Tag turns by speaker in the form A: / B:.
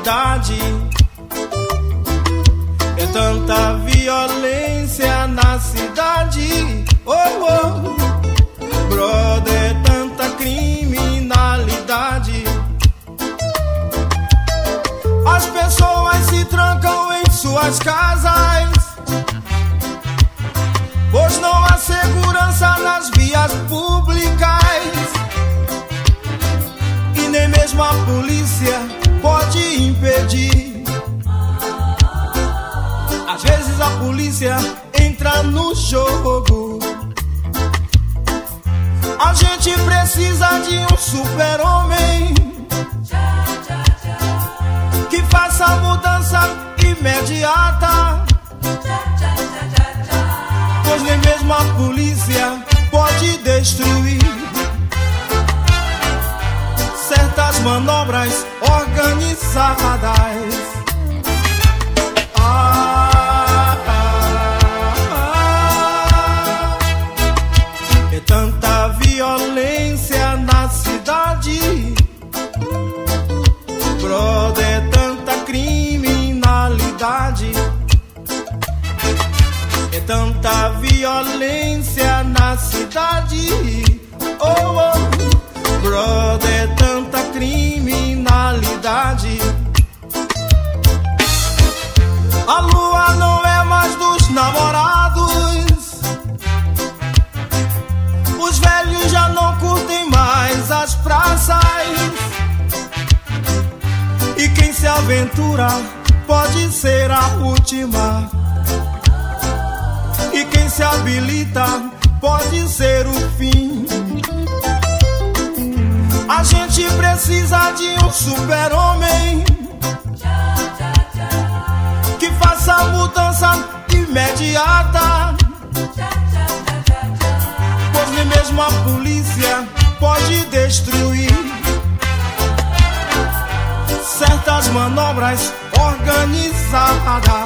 A: criminalidade. É tanta violência na cidade. Oh, oh, brother, é tanta criminalidade. As pessoas se trancam em suas casas, pois não há segurança nas vias públicas. E nem mesmo a polícia pode impedir. Às vezes a polícia entra no jogo. A gente precisa de um super-homem que faça a mudança imediata, pois nem mesmo a polícia pode destruir certas manobras organizadas. É tanta violência na cidade, brother, é tanta criminalidade. É tanta violência na cidade. Oh, oh, brother, é tanta criminalidade. A lua não é mais dos namorados. Os velhos já não curtem mais as praças. E quem se aventura pode ser a última. E quem se habilita pode ser o fim. A gente precisa de um super-homem que faça a mudança imediata, pois nem mesmo a polícia pode destruir certas manobras organizadas.